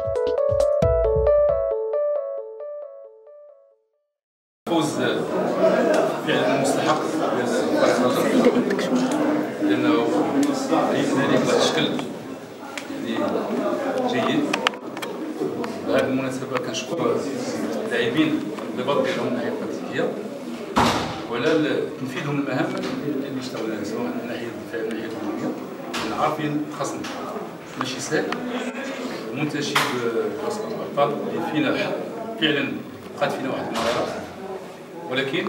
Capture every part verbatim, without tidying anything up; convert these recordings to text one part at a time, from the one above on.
فوز فعلا مستحق لانه هذيك واحد الشكل يعني جيد. بهذه المناسبه كنشكر اللاعبين الانضباط ديالهم من الناحيه التكتيكيه وعلى تنفيذهم المهام اللي اشتغلوا عليها سواء من ناحيه الدفاع من ناحيه الهجوميه. لان عارفين الخصم ماشي سهل منتشي بوسط الالقاب اللي فينا فعلا بقات فينا واحد المهارات، ولكن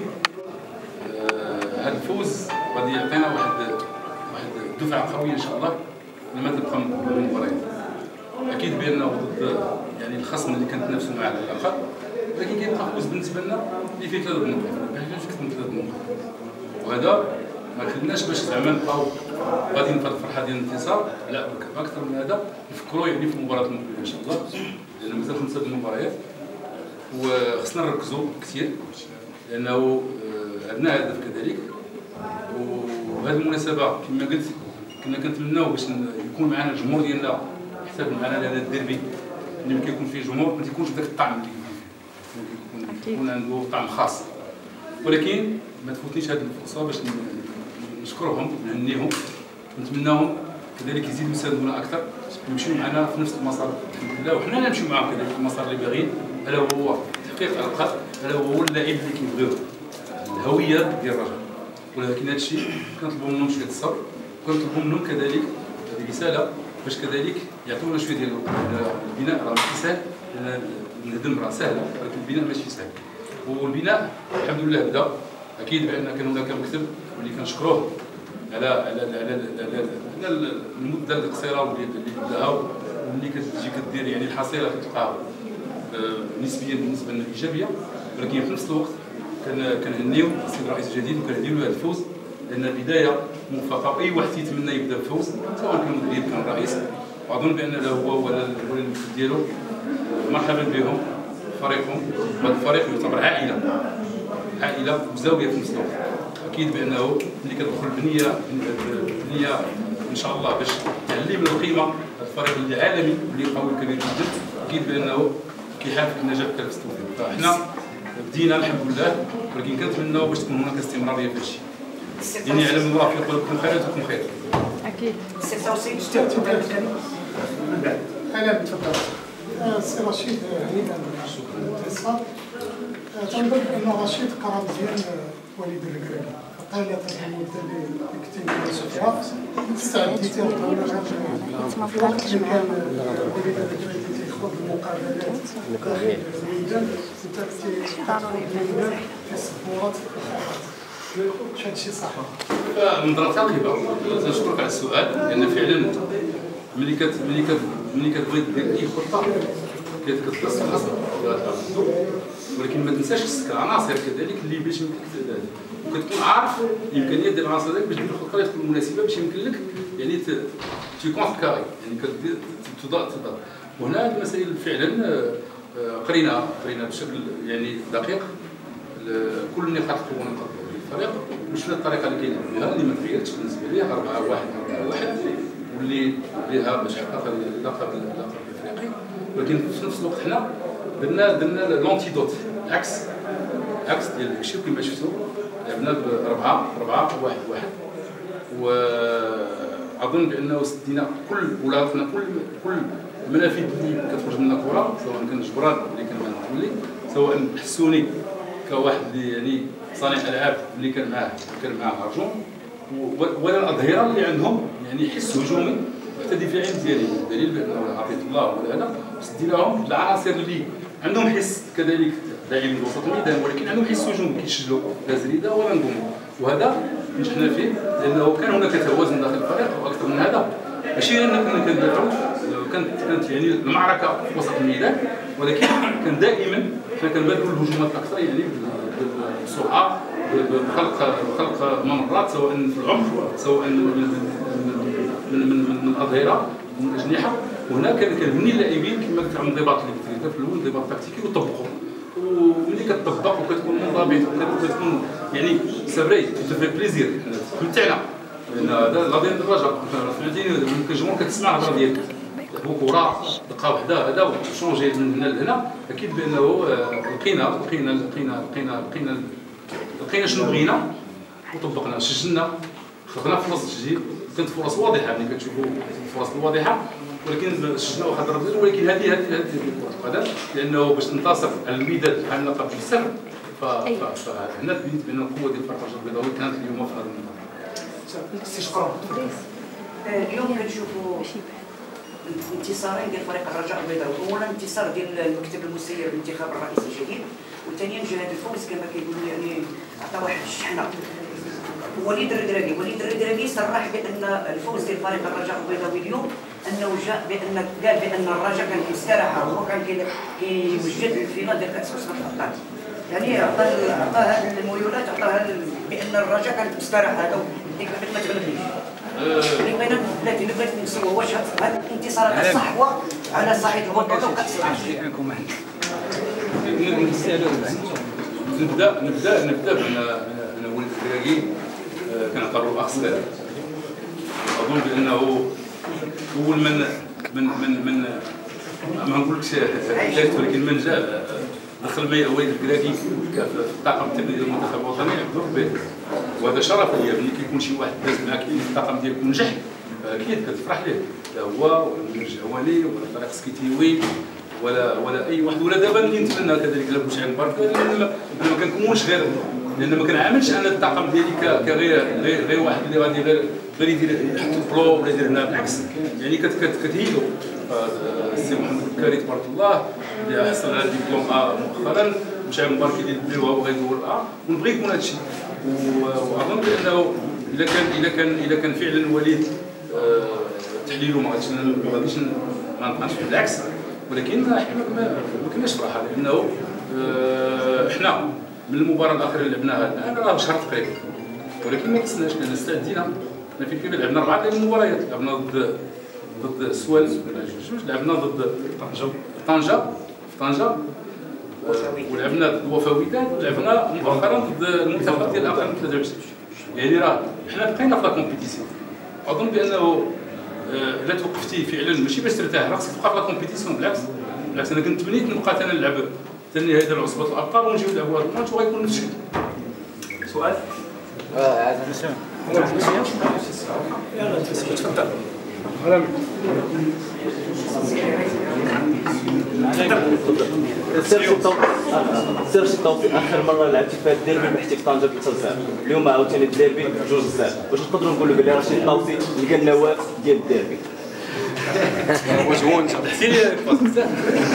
هذا آه الفوز غادي يعطينا واحد واحد دفعه قويه ان شاء الله لما تبقى المباريات. اكيد بانه ضد يعني الخصم اللي كنتنافسوا معاه على اللقب، ولكن كيبقى فوز بالنسبه لنا اللي فيه ثلاث نقاط، ما حاجه اكثر من ثلاث نقاط، وهذا ما خليناش باش زعما نبقاو غاديين في الفرحه ديال الانتصار، لا اكثر من هذا نفكروا يعني في المباراه المقبله ان شاء الله، لان مازال خمسه المباريات وخصنا نركزوا كثير لانه عندنا هدف كذلك. وهذه المناسبه كما قلت كنا كنتمناو باش يكون معنا الجمهور ديالنا حساب معنا لهذا الديربي اللي ملي كيكون فيه جمهور ما تيكونش بداك الطعم اللي كيكون فيه، يكون عنده طعم خاص. ولكن ما تفوتنيش هذه الفرصه باش نشكرهم ونهنيهم ونتمناهم كذلك يزيدوا يساندونا اكثر ويمشيو معنا في نفس المسار الحمد لله، وحنا نمشيو معاهم كذلك في المسار اللي باغيين، الا هو تحقيق الالقاب، الا هو اللاعب اللي كيبغيوه الهويه ديال الرجاء. ولكن هذا الشيء كنطلبوا منهم شويه الصبر، وكنطلبوا منهم كذلك هذه رساله باش كذلك يعطونا شويه ديال البناء. راه ماشي سهل، الهدم راه سهل ولكن البناء ماشي سهل، والبناء الحمد لله بدا. اكيد بان كان هناك مكتب واللي كنشكروه على على على على المده القصيره اللي بداها واللي كتجي كدير يعني الحصيله كتلقاها نسبيا بالنسبه لنا ايجابيه، ولكن في نفس الوقت كنهنيو السيد الرئيس الجديد وكنهنيو له هذا الفوز، لان البدايه موفقه. اي واحد تيتمنى يبدا بفوز سواء كان المدير كان الرئيس، واظن بان له هو ولا المكتب ديالو مرحبا بهم فريقهم. وهذا الفريق يعتبر عائله عائله وزاويه في نفس الوقت. اكيد بانه ملي كتدخل بنيه بنيه ان شاء الله باش تعلي من القيمه هذا الفريق اللي عالمي واللي قوي كبير جدا، اكيد بانه كيحافظ النجاح حتى في التوفيق. فاحنا بدينا الحمد لله، ولكن كنتمناو باش تكون هناك استمراريه في هذا الشيء. يعني يعلم الله في قلوبكم خير وانتم خير. اكيد. السي رشيد تفضل. انا تفضل. السي رشيد هنيئا بالانتصار. تنظن ان رشيد قرا مزيان وليد الركراكي، فطالت هذه المده اللي كنتي فيها استعديتي وطولنا غير ما فهمتش كان وليد الركراكي تيخوض المقابلات داخل الميدان وانت كنتي في السبورات شي هادشي صح؟ من نظره ثاقبه تنشكرك على السؤال، لان فعلا ملي كت ملي كت ملي كتبغي دير اي خطه كتدرس الخصم ولكن ما تنساش خصك العناصر كذلك اللي باش يمكن لك وكتكون عارف الامكانيات ديال العناصر ديالك باش دير الخطه اللي تكون مناسبه باش يمكن لك يعني تكون في كاري يعني كدير تضاد تضاد. وهنا هذه المسائل فعلا قريناها قريناها بشكل يعني دقيق كل نقاط القوه ونقاط الفريق وشفنا الطريقه اللي كاينه بها اللي ما تغيرتش بالنسبه لي أربعة واحد أربعة واحد واللي بها باش حقق اللقب الافريقي. ولكن في نفس الوقت حنا درنا درنا لونتيدوت عكس عكس ديال داكشي كما شفتوا لعبنا بأربعة أربعة واحد واحد، وأظن بأنه سدينا كل ولا كل كل المنافذ اللي كتخرج منها كرة، سواء كان جبران اللي كان معنا متولي، سواء حسوني كواحد اللي يعني صانع ألعاب اللي كان معاه كان معاه هرجون، ولا الأظهرة اللي عندهم يعني حس هجومي حتى دفاعي مزيانين، دليل بأنه عطيت الله ولا هذا سديناهم العناصر اللي عندهم حس كذلك لاعبين وسط الميدان ولكن عندهم حس هجومي كيسجلوا لا زريده ولا نقوموا، وهذا نجحنا فيه لانه كان هناك توازن داخل الفريق. واكثر من هذا ماشي غير كنا كندافعوا، كانت كانت يعني المعركه في وسط الميدان، ولكن كان دائما حنا كنبادروا الهجومات الاكثر يعني بسرعه بخلق بخلق ممرات سواء في العمق سواء من من من, من الاظهره من الاجنحه. وهنا كنبني اللاعبين كما قلت لهم الانضباط اللي قلت لك في الاول الانضباط التكتيكي وطبقوا، وملي كتطبق وكتكون منضبط وكتكون يعني سافري تفي بليزير تمتعنا، لان هذا لا ديال الرجاء فهمتيني الجمهور كتسمع الهضره ديالك هو كره دقه وحده هذا وشونجي من هنا لهنا. اكيد بانه لقينا لقينا لقينا لقينا لقينا لقينا شنو بغينا وطبقنا سجلنا خلقنا فرص تسجيل. كانت فرص واضحه ملي كتشوفوا الفرص الواضحه، ولكن سجلنا واحد الردود. ولكن هذه هذه هذه كره القدم، لانه باش تنتصر على الوداد بحال قبل السر فهنا تبينت بان القوه ديال الفريق البيضاوي كانت اليوم في هذا المنطقه. شكرا. اليوم كنشوفوا انتصارين ديال فريق الرجاء البيضاوي. اولا انتصار ديال المكتب المسير لانتخاب الرئيس الجديد، وثانيا جهاد الفوز كما كيقولوا يعني عطى واحد الشحنه. وليد الردراقي وليد الردراقي صرح بان الفوز ديال فريق الرجاء البيضاوي اليوم انه جاء بان قال بان الرجاء كان كيستراحه وهو كان كيوجد للفينال ديال كاس مصر الابطال. يعني عطى عطى هذه الميولات، عطاها بان الرجاء كانت مستراحه. هذا ديك ما تغلبنيش. اللي بغينا بلاتي اللي بغيت نسول واش هاد الانتصارات صحوه على صعيد البطوله وكاس العالم. نبدا نبدا نبدا بان وليد الردراقي كان قرر اخ صغير. اظن بانه اول من من من من ما نقولكش ثالث، ولكن من جاء دخل معي وليد الردراقي في الطاقم التقني ديال المنتخب الوطني عبد الربيع، وهذا شرف ليا ملي كيكون شي واحد داز معاك في الطاقم ديالك ونجح اكيد كتفرح ليه، لا هو ولا المدرب الجواني ولا طارق سكيتيوي ولا ولا اي واحد. ولا دابا اللي نتمنى كذلك لا بوشعيب مبارك، لان ما كنكونش غير لان ما كنعاملش انا الطاقم ديالي كغير غير غير واحد اللي غادي غير غير يدير يحط البلو ولا يدير هنا، بالعكس يعني كتهيلو. السي محمد الكاري تبارك الله اللي حصل على الدبلوم ا مؤخرا، بوشعيب مبارك اللي يديروها وغيدور ا، ونبغي يكون هذا الشيء. واظن بانه اذا كان اذا كان اذا كان فعلا وليد تحليله ما غاديش ما غاديش ما نبقاش بالعكس، ولكن احنا ما كناش فرحه لانه احنا من المباراه الاخيره اللي لعبناها الان راه شهر تقريبا، ولكن ما قصناش لان استعدينا. حنا في الكيف لعبنا اربعه ديال المباريات، لعبنا ضد ضد السوال جوج، لعبنا ضد طنجه طنجه في طنجه، ولعبنا ضد وفاويداد، ولعبنا مؤخرا ضد المنتخب ديال الاقل من ثلاثة وعشرين. يعني راه حنا بقينا في لا كومبيتيسيون. اظن بانه الا توقفتي فعلا ماشي باش ترتاح، راه خصك تبقى في لا كومبيتيسيون. بالعكس بالعكس انا كنت تمنيت نبقى انا نلعب حتى النهايه ديال عصبه الابطال ونجيو نلعبوا هذا الماتش وغيكون نفس الشيء. سؤال؟ اه عاد مسيو يلا تفضل. سير شي توفيق. اخر مره لعبتي فيها الديربي محتي في طنجه ثلاثة صفر، اليوم عاوتاني الديربي جوج صفر، واش نقدروا نقولوا بلي رشيد الطوسي لقى النواه ديال الديربي؟ واش هو انت حسين بزاف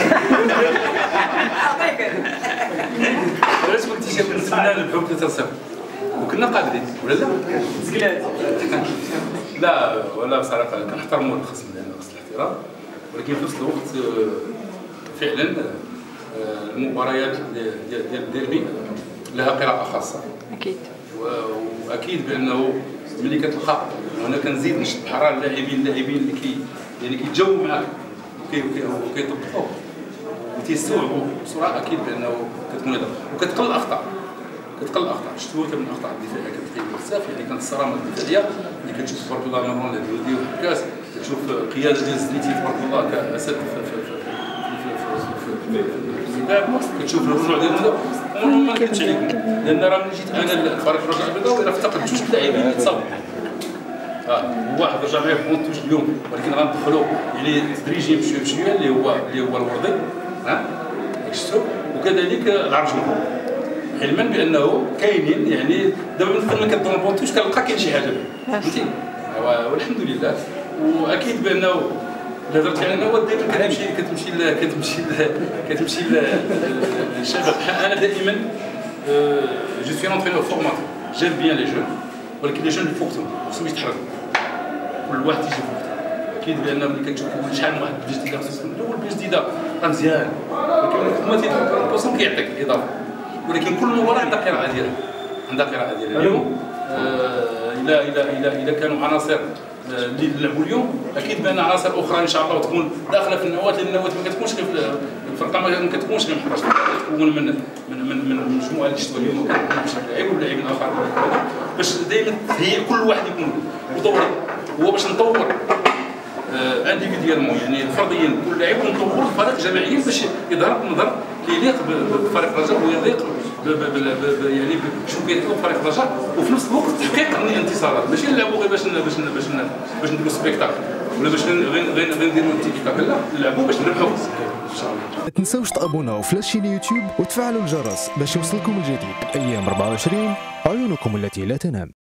علاش قلتي كنتمنى نلعبوا ثلاثة صفر وكنا قادرين ولا لا؟ سكلات لا ولا بصراحه كنحترموا الخصم لان خص الاحترام، ولكن في نفس الوقت فعلا المباريات ديال الديربي لها قراءه خاصه اكيد، واكيد بانه ملي كتلقى وانا كنزيد نشد بحرار اللاعبين اللاعبين اللي كي يعني كيتجاوبوا معاك وكيطبقوا وتيستوعبوا بسرعه، اكيد بانه كتكون هذا وكتقل الاخطاء كتقل الاخطاء. شفتوا من الاخطاء الدفاعيه كتقل بزاف، يعني كانت الصرامه الدفاعيه اللي كتشوف تبارك الله مروان الهدودي والكاس، كتشوف القياده ديال الزنيتي تبارك الله كاسد في الميدان، كتشوف الرجوع ديال المدرب عمرهم ما كانتش عليكم، لان راه ملي جيت انا الفريق الرجاء البيضاوي راه افتقد جوج لاعبين اللي تصاوبوا. اه واحد رجع معايا في بونتوش اليوم، ولكن غندخلوا يعني تدريجيا بشويه بشويه اللي هو اللي هو الوردي ها شفتوا، وكذلك العرجون، علما بانه كاينين يعني دابا مثلا كتدور البونتوش كنلقى كاين شي حاجه فهمتي، والحمد لله. واكيد بانه الا هضرت على النواه دائما كتمشي كتمشي كتمشي كتمشي للشباب. انا دائما جو سوي انترينور فورماتور، جيم بيان لي جون، ولكن لي جون اللي فوقتهم خصهم يتحركوا، كل واحد تيجي فوقته. اكيد بان ملي كتشوف شحال من واحد بيج جديده خصك الاول بيج جديده راه مزيان، ولكن هما تيدخلوا البوسون كيعطيك الاضافه، ولكن كل مباراه عندها قراءه ديالها عندها قراءه ديالها. اليوم الى الى الى الى كانوا عناصر اللي لعبوا اليوم، اكيد بان عناصر اخرى ان شاء الله تكون داخله في النواه، لان النواه ما كتكونش غير في الفرقه، ما كتكونش غير محرجه، تكون من من من من المجموعه اللي شفتوها اليوم، كان شي لاعب ولاعبين اخرين باش دائما هي كل واحد يكون بدوره، هو باش نطور انديفيديالمون يعني فرديا كل لاعب ونطوروا الفريق جماعيا باش يظهر بنظر اللي يليق بفريق الرجاء ويليق يعني شنو كيطلب فريق الرجاء، وفي نفس الوقت تحقيق الانتصارات، ماشي نلعبوا غير باش باش باش باش نديروا سبيكتاكل ولا باش غير نديروا التيكي تاك، لا نلعبوا باش نربحوا ان شاء الله. ما تنساوش تابوناو في لاشين يوتيوب وتفعلوا الجرس باش يوصلكم الجديد. ايام أربعة وعشرين عيونكم التي لا تنام.